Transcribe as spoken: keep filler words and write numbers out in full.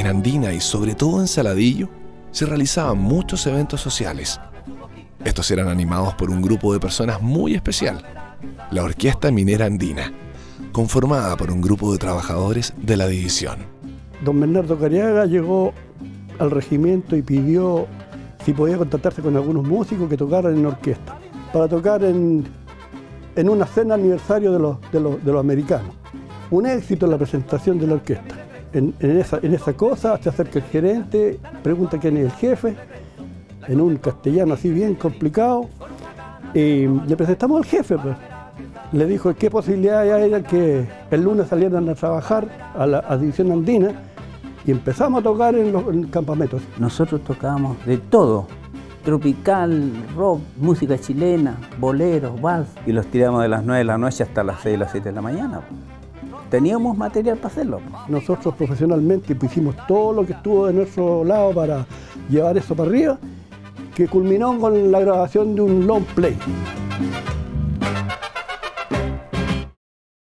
Andina y sobre todo en Saladillo se realizaban muchos eventos sociales. Estos eran animados por un grupo de personas muy especial, la Orquesta Minera Andina, conformada por un grupo de trabajadores de la división. Don Bernardo Cariaga llegó al regimiento y pidió si podía contactarse con algunos músicos que tocaran en orquesta, para tocar en, en una cena aniversario de los, de, los, de los americanos. Un éxito la presentación de la orquesta. En, en, esa, en esa cosa se acerca el gerente, pregunta quién es el jefe, en un castellano así bien complicado, y le presentamos al jefe, pues. Le dijo qué posibilidad hay que el lunes salieran a trabajar a la a División Andina y empezamos a tocar en los en campamentos. Nosotros tocábamos de todo, tropical, rock, música chilena, boleros, vals. Y los tiramos de las nueve de la noche hasta las seis, las siete de la mañana. Teníamos material para hacerlo. Nosotros profesionalmente hicimos todo lo que estuvo de nuestro lado para llevar eso para arriba, que culminó con la grabación de un long play.